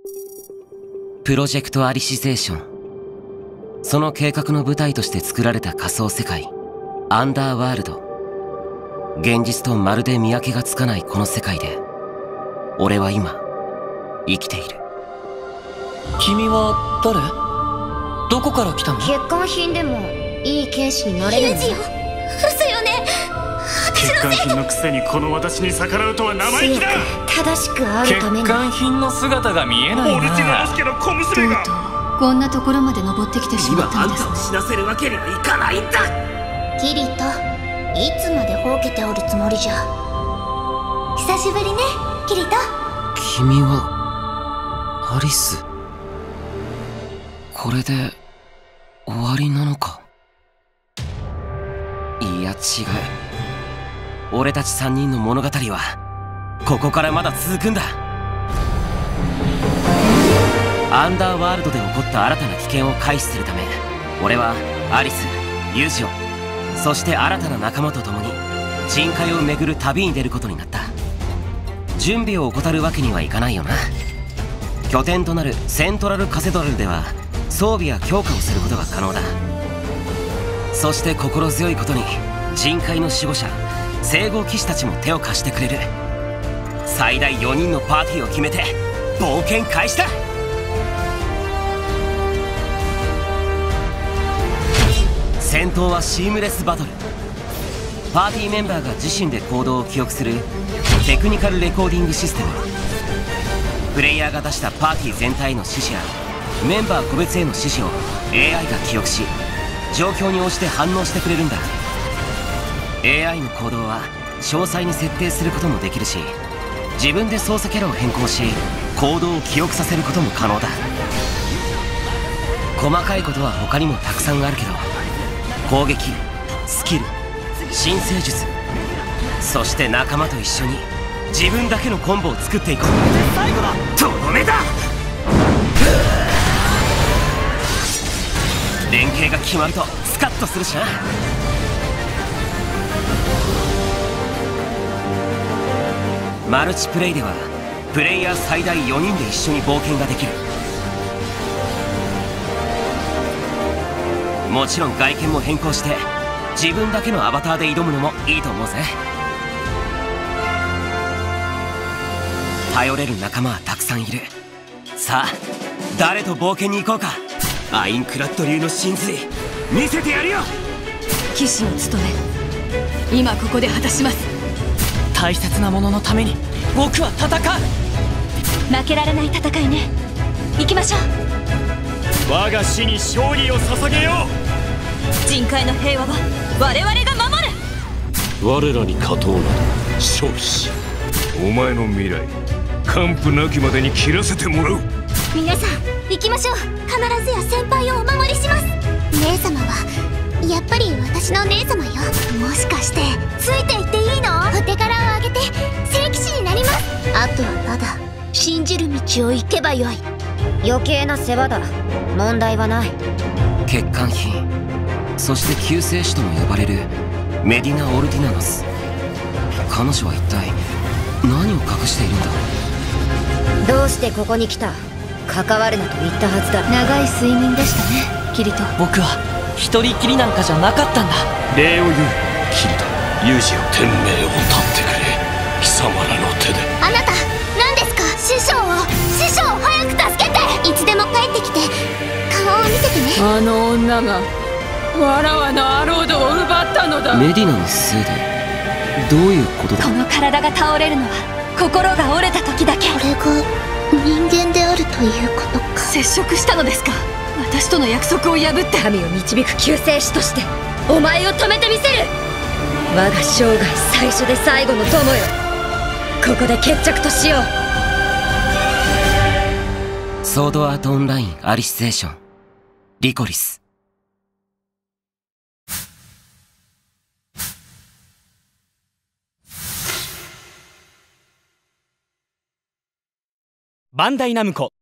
プロジェクトアリシゼーション。その計画の舞台として作られた仮想世界アンダーワールド。現実とまるで見分けがつかないこの世界で俺は今生きている。 君は誰？どこから来たの？ 欠陥品でもいい剣士になれるの？ ユージよ、嘘よね。 欠陥品のくせにこの私に逆らうとは生意気だ。 正しくあるために欠陥品の姿が見えないな。 オルチナノスケの小娘がこんなところまで登ってきてしまったのです。 今あんたを死なせるわけにはいかないんだ。 キリト、いつまでほうけておるつもりじゃ。 久しぶりね、キリト。 君はアリス。これで終わりなのか？いや違う。俺たち3人の物語はここからまだ続くんだ。アンダーワールドで起こった新たな危険を回避するため、俺はアリス、ユージオ、そして新たな仲間と共に人海を巡る旅に出ることになった。準備を怠るわけにはいかないよな。拠点となるセントラルカセドラルでは装備や強化をすることが可能だ。そして心強いことに人海の守護者聖号騎士たちも手を貸してくれる。最大4人のパーティーを決めて冒険開始だ。戦闘はシームレスバトル。パーティーメンバーが自身で行動を記憶するテクニカルレコーディングシステム。プレイヤーが出したパーティー全体への指示やメンバー個別への指示を AI が記憶し、状況に応じて反応してくれるんだ。 AI の行動は詳細に設定することもできるし、自分で操作キャラを変更し行動を記憶させることも可能だ。細かいことは他にもたくさんあるけど、攻撃、スキル、新生術、そして仲間と一緒に自分だけのコンボを作っていこう。最後だ。とどめだ。連携が決まるとスカッとするしな。マルチプレイではプレイヤー最大4人で一緒に冒険ができる。もちろん外見も変更して自分だけのアバターで挑むのもいいと思うぜ。頼れる仲間はたくさんいる。さあ誰と冒険に行こうか。アインクラッド流の神髄見せてやるよ。 騎士の務め、今ここで果たします。 大切なもののために僕は戦う。 負けられない戦いね。行きましょう。 我が死に勝利を捧げよう。人海の平和は我々が守る。 我らに勝とうなど勝利し、 お前の未来完膚なきまでに切らせてもらう。 皆さん行きましょう。必ずや先輩をお守りします。 姉様はやっぱり私の姉様よ。もしかしてついていっていいの？お手柄をあげて聖騎士になります。あとはただ信じる道を行けばよい。余計な世話だ。問題はない。 欠陥品、そして救世主とも呼ばれるメディナ・オルティナノス。彼女は一体何を隠しているんだ？ どうしてここに来た？関わるなと言ったはずだ。 長い睡眠でしたね、キリト。 僕は一人きりなんかじゃなかったんだ。 礼を言う。 キリト、ユージを天命を絶ってくれ。貴様らの手で。 あなた何ですか？師匠を早く助けて。いつでも帰ってきて顔を見せてね。 あの女がわらわのアロードを奪ったのだ。 メディナのせいでどういうことだ？ この体が倒れるのは心が折れた時だけ。 これが人間であるということか。 接触したのですか？私との約束を破って。 神を導く救世主としてお前を止めてみせる。我が生涯最初で最後の友よ。ここで決着としよう。ソードアートオンラインアリシゼーションリコリス。 バンダイナムコ